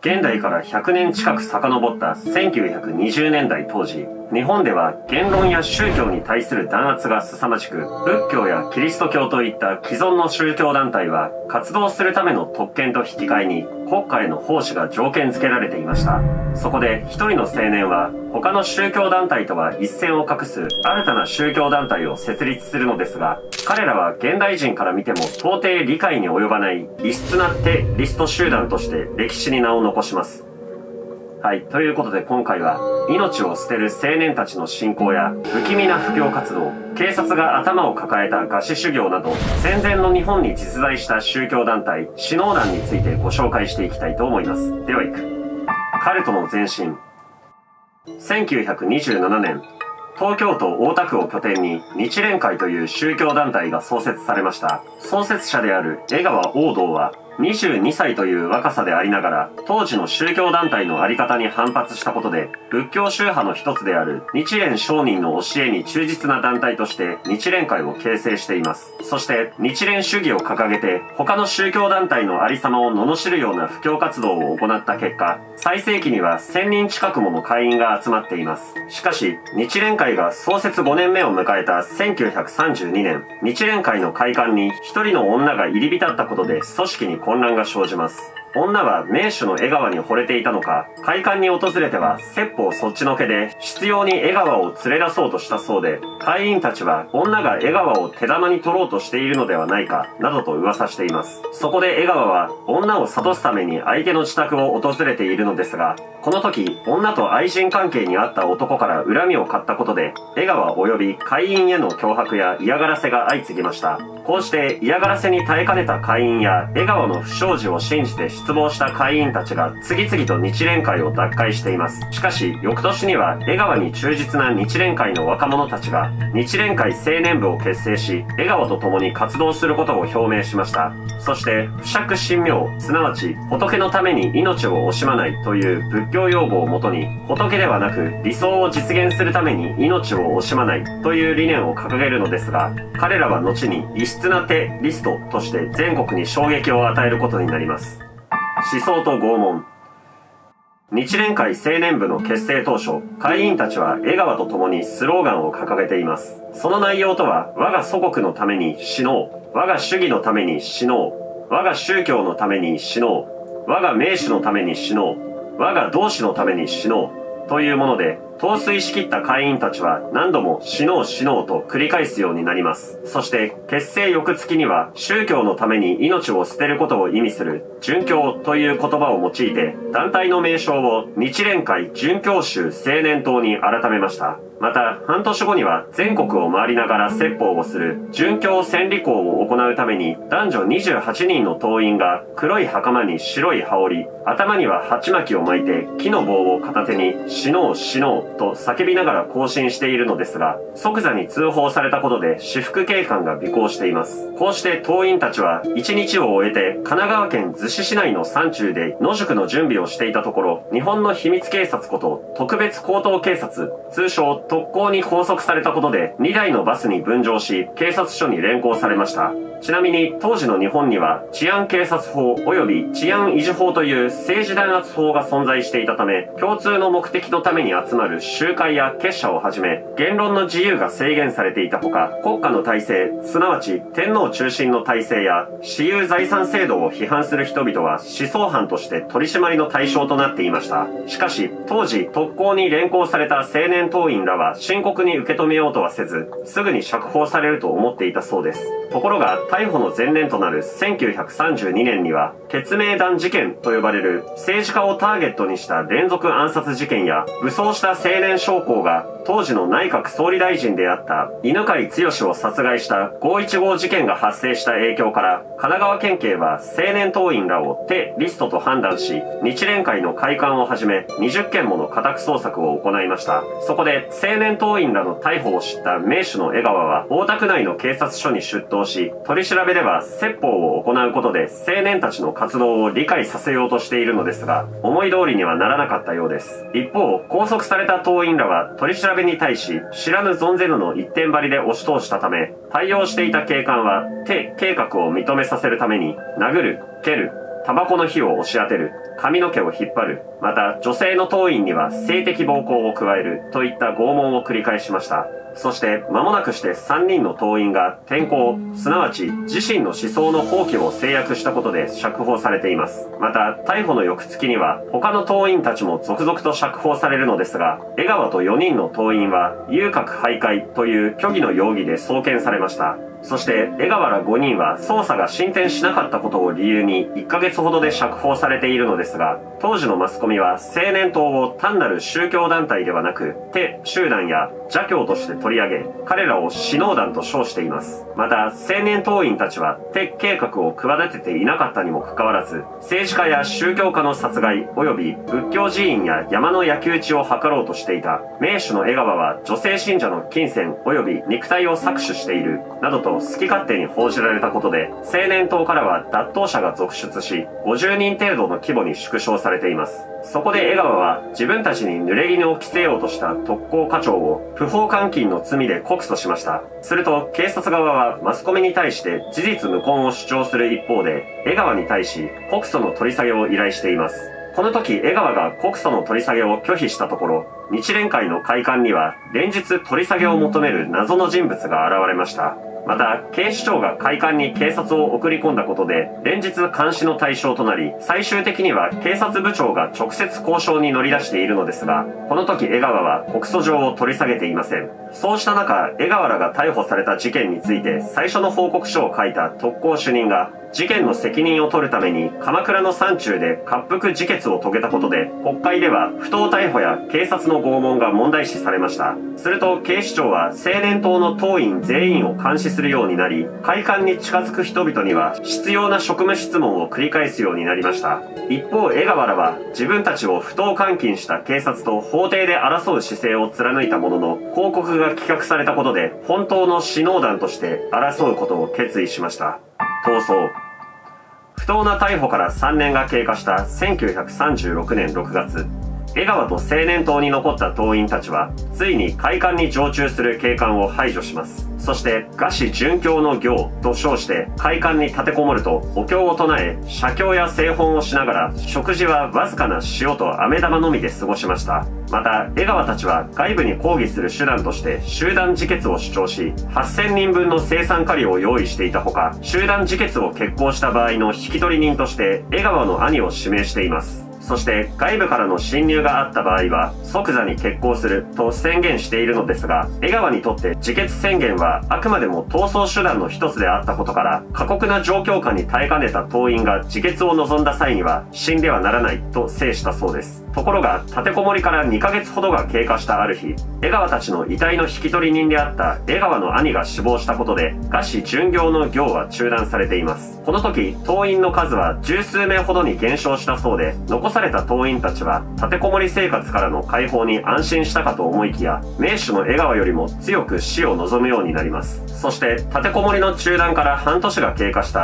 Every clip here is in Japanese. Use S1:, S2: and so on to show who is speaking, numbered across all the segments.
S1: 現代から100年近く遡った1920年代当時、日本では言論や宗教に対する弾圧が凄まじく、仏教やキリスト教といった既存の宗教団体は活動するための特権と引き換えに国家への奉仕が条件付けられていました。そこで一人の青年は他の宗教団体とは一線を画す新たな宗教団体を設立するのですが、彼らは現代人から見ても到底理解に及ばない異質なテリスト集団として歴史に名を残します。はい。ということで今回は、命を捨てる青年たちの信仰や、不気味な布教活動、警察が頭を抱えた餓死修行など、戦前の日本に実在した宗教団体、死能団についてご紹介していきたいと思います。では行く。カルトの前身。1927年、東京都大田区を拠点に日蓮会という宗教団体が創設されました。創設者である江川王道は、22歳という若さでありながら、当時の宗教団体のあり方に反発したことで、仏教宗派の一つである日蓮上人の教えに忠実な団体として日蓮会を形成しています。そして日蓮主義を掲げて、他の宗教団体のありさまを罵るような布教活動を行った結果、最盛期には1000人近くもの会員が集まっています。しかし、日蓮会が創設5年目を迎えた1932年、日蓮会の会館に一人の女が入り浸ったことで組織に混乱が生じます。女は名手の江川に惚れていたのか、会館に訪れては説法そっちのけで執拗に江川を連れ出そうとしたそうで、会員たちは女が江川を手玉に取ろうとしているのではないか、などと噂しています。そこで江川は女を諭すために相手の自宅を訪れているのですが、この時、女と愛人関係にあった男から恨みを買ったことで、江川及び会員への脅迫や嫌がらせが相次ぎました。こうして嫌がらせに耐えかねた会員や江川の不祥事を信じて失望した会員たちが次々と日蓮会を脱会しています。しかし、翌年には江川に忠実な日蓮会の若者たちが日蓮会青年部を結成し、江川と共に活動することを表明しました。そして、不釈神明、すなわち仏のために命を惜しまないという仏教用語をもとに、仏ではなく理想を実現するために命を惜しまないという理念を掲げるのですが、彼らは後に異質なテリストとして全国に衝撃を与えることになります。思想と拷問。日蓮会青年部の結成当初、会員たちは江川と共にスローガンを掲げています。その内容とは、我が祖国のために死のう、我が主義のために死のう、我が宗教のために死のう、我が名手のために死のう、我が同志のために死のう、というもので、陶酔しきった会員たちは何度も死のう死のうと繰り返すようになります。そして結成翌月には宗教のために命を捨てることを意味する殉教という言葉を用いて団体の名称を日蓮会殉教宗青年党に改めました。また半年後には全国を回りながら説法をする殉教千里講を行うために男女28人の党員が黒い袴に白い羽織、頭には鉢巻きを巻いて木の棒を片手に死のう死のうと叫びながら行進しているのですが、即座に通報されたことで私服警官が尾行しています。こうして党員たちは一日を終えて神奈川県逗子市内の山中で野宿の準備をしていたところ、日本の秘密警察こと特別高等警察、通称特攻に拘束されたことで2台のバスに分乗し警察署に連行されました。ちなみに当時の日本には治安警察法及び治安維持法という政治弾圧法が存在していたため、共通の目的のために集まる集会や結社をはじめ言論の自由が制限されていたほか、国家の体制、すなわち天皇中心の体制や私有財産制度を批判する人々は思想犯として取り締まりの対象となっていました。しかし当時特攻に連行された青年党員らは深刻に受け止めようとはせず、すぐに釈放されると思っていたそうです。ところが逮捕の前年となる1932年には血明弾事件と呼ばれる政治家をターゲットにした連続暗殺事件や武装した青年将校が当時の内閣総理大臣であった犬飼剛を殺害した515号事件が発生した影響から、神奈川県警は青年党員らをテリストと判断し、日蓮会の会館をはじめ20件もの家宅捜索を行いました。そこで青年党員らの逮捕を知った名手の江川は大田区内の警察署に出頭し、取り調べでは説法を行うことで青年たちの活動を理解させようとしているのですが、思い通りにはならなかったようです。一方、拘束された党員らは取り調べに対し知らぬ存ぜぬの一点張りで押し通したため、対応していた警官はテ計画を認めさせるために殴る、蹴る、 タバコの火を押し当てる、髪の毛を引っ張る、また女性の党員には性的暴行を加えるといった拷問を繰り返しました。そして間もなくして3人の党員が転校、すなわち自身の思想の放棄を制約したことで釈放されています。また逮捕の翌月には他の党員たちも続々と釈放されるのですが、江川と4人の党員は遊郭徘徊という虚偽の容疑で送検されました。そして江川ら5人は捜査が進展しなかったことを理由に1ヶ月ほどで釈放されているのですが、当時のマスコミは青年党を単なる宗教団体ではなく手集団や邪教として取り上げ、彼らを死能団と称しています。また青年党員たちは手計画を企てていなかったにもかかわらず、政治家や宗教家の殺害及び仏教寺院や山の焼き討ちを図ろうとしていた。名手の江川は女性信者の金銭及び肉体を搾取しているなどと好き勝手に報じられたことで、青年党からは脱党者が続出し、50人程度の規模に縮小されています。そこで江川は自分たちに濡れ衣を着せようとした特攻課長を不法監禁の罪で告訴しました。すると警察側はマスコミに対して事実無根を主張する一方で、江川に対し告訴の取り下げを依頼しています。この時江川が告訴の取り下げを拒否したところ、日蓮会の会館には連日取り下げを求める謎の人物が現れました。また警視庁が会館に警察を送り込んだことで連日監視の対象となり、最終的には警察部長が直接交渉に乗り出しているのですが、この時江川は告訴状を取り下げていません。そうした中、江川らが逮捕された事件について最初の報告書を書いた特攻主任が、事件の責任を取るために鎌倉の山中で滑腹自決を遂げたことで、国会では不当逮捕や警察の拷問が問題視されました。すると警視庁は青年党の党員全員を監視するようになり、会館に近づく人々には執拗な職務質問を繰り返すようになりました。一方江川らは自分たちを不当監禁した警察と法廷で争う姿勢を貫いたものの、広告が企画されたことで本当の死能団として争うことを決意しました。逃走。不当な逮捕から3年が経過した1936年6月、江川と青年党に残った党員たちはついに会館に常駐する警官を排除します。そして餓死殉教の行と称して会館に立てこもると、お経を唱え写経や製本をしながら、食事はわずかな塩と飴玉のみで過ごしました。また江川たちは外部に抗議する手段として集団自決を主張し、8000人分の生産カリを用意していたほか、集団自決を決行した場合の引き取り人として江川の兄を指名しています。そして外部からの侵入があった場合は即座に決行すると宣言しているのですが、江川にとって自決宣言はあくまでも逃走手段の一つであったことから、過酷な状況下に耐えかねた党員が自決を望んだ際には死んではならないと制したそうです。ところが立てこもりから2ヶ月ほどが経過したある日、江川たちの遺体の引き取り人であった江川の兄が死亡したことで餓死巡業の行は中断されています。この時党員の数は十数名ほどに減少したそうで、残された党員たちは立てこもり生活からの解放に安心したかと思いきや、名手の江川よりも強く死を望むようになります。そして立てこもりの中断から半年が経過した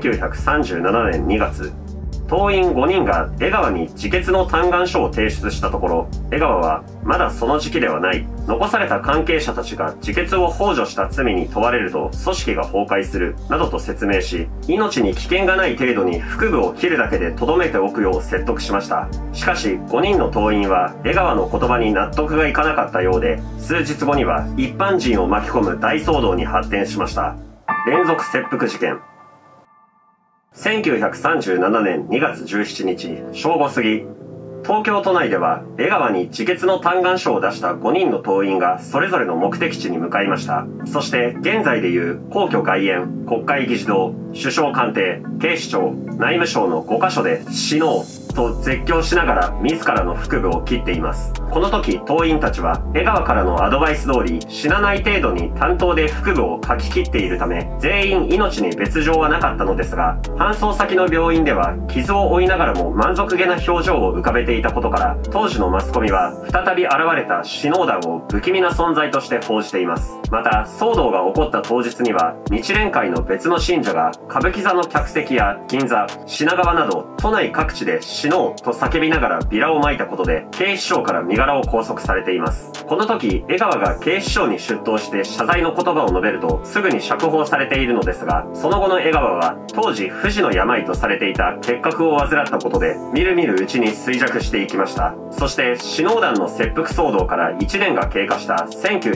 S1: 1937年2月、党員5人が江川に自決の嘆願書を提出したところ、江川はまだその時期ではない、残された関係者たちが自決を幇助した罪に問われると組織が崩壊するなどと説明し、命に危険がない程度に腹部を切るだけで留めておくよう説得しました。しかし5人の党員は江川の言葉に納得がいかなかったようで、数日後には一般人を巻き込む大騒動に発展しました。連続切腹事件。1937年2月17日正午過ぎ、東京都内では江川に自決の嘆願書を出した5人の党員がそれぞれの目的地に向かいました。そして現在でいう皇居外苑、国会議事堂、首相官邸、警視庁、内務省の5カ所で死のうと絶叫しながら自らの腹部を切っています。この時党員たちは江川からのアドバイス通り死なない程度に担当で腹部をかき切っているため、全員命に別状はなかったのですが、搬送先の病院では傷を負いながらも満足げな表情を浮かべていたことから、当時のマスコミは再び現れた死能団を不気味な存在として報じています。また騒動が起こった当日には日蓮会の別の信者が歌舞伎座の客席や銀座、品川など都内各地で死死のうと叫びながらビラを撒いたことで、警視庁から身柄を拘束されています。この時、江川が警視庁に出頭して謝罪の言葉を述べると、すぐに釈放されているのですが、その後の江川は、当時不治の病とされていた結核を患ったことで、みるみるうちに衰弱していきました。そして、死のう弾の切腹騒動から1年が経過した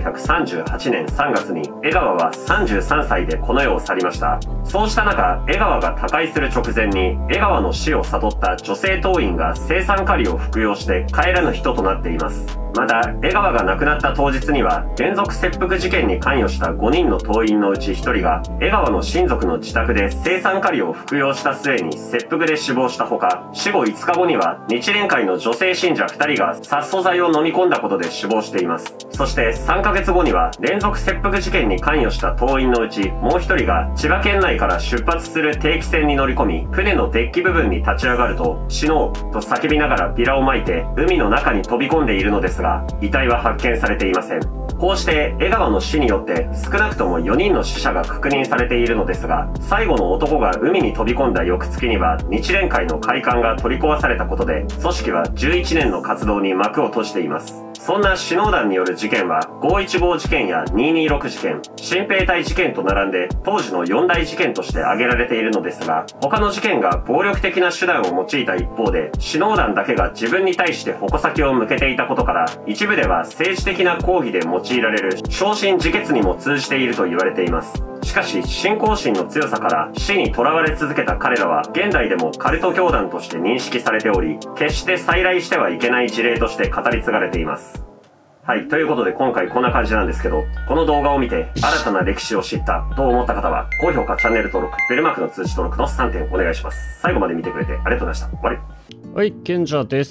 S1: 1938年3月に、江川は33歳でこの世を去りました。そうした中、江川が他界する直前に、江川の死を悟った女性党員が青酸カリを服用して帰らぬ人となっています。また、江川が亡くなった当日には、連続切腹事件に関与した5人の党員のうち1人が、江川の親族の自宅で青酸カリを服用した末に切腹で死亡したほか、死後5日後には、日蓮会の女性信者2人が殺素剤を飲み込んだことで死亡しています。そして3ヶ月後には、連続切腹事件に関与した党員のうちもう1人が、千葉県内から出発する定期船に乗り込み、船のデッキ部分に立ち上がると、死のうと叫びながらビラを撒いて、海の中に飛び込んでいるのですが、遺体は発見されていません。こうして江川の死によって少なくとも4人の死者が確認されているのですが、最後の男が海に飛び込んだ翌月には日蓮会の会館が取り壊されたことで、組織は11年の活動に幕を閉じています。そんな死のう弾による事件は、515事件や226事件、新兵隊事件と並んで当時の4大事件として挙げられているのですが、他の事件が暴力的な手段を用いた一方で、死のう弾だけが自分に対して矛先を向けていたことから、一部では政治的な抗議で用いられる焼身自決にも通じていると言われています。しかし、信仰心の強さから死に囚われ続けた彼らは、現代でもカルト教団として認識されており、決して再来してはいけない事例として語り継がれています。はい。ということで今回こんな感じなんですけど、この動画を見て新たな歴史を知ったと思った方は、高評価、チャンネル登録、ベルマークの通知登録の3点お願いします。最後まで見てくれてありがとうございました。終わり。
S2: はい、賢者です。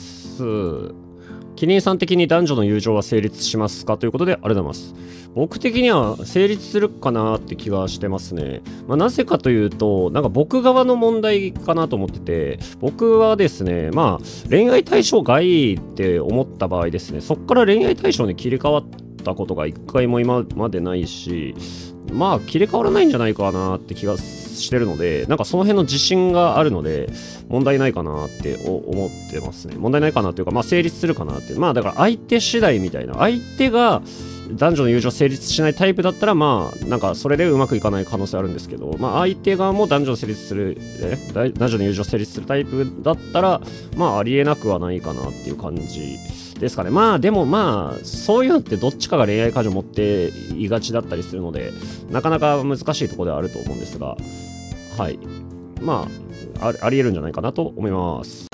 S2: キリンさん的に男女の友情は成立しますかということで、ありがとうございます。僕的には成立するかなって気がしてますね。なぜかというと、なんか僕側の問題かなと思ってて、僕はですね、恋愛対象外って思った場合ですね、そっから恋愛対象に切り替わったことが一回も今までないし、切り替わらないんじゃないかなって気がしてるので、なんかその辺の自信があるので、問題ないかなって思ってますね。問題ないかなというか、成立するかなって。だから相手次第みたいな。相手が男女の友情成立しないタイプだったら、なんかそれでうまくいかない可能性あるんですけど、相手側も男女の友情成立するタイプだったら、ありえなくはないかなっていう感じですかね。でもそういうのってどっちかが恋愛感情を持っていがちだったりするので、なかなか難しいところではあると思うんですが、はい。ありえるんじゃないかなと思います。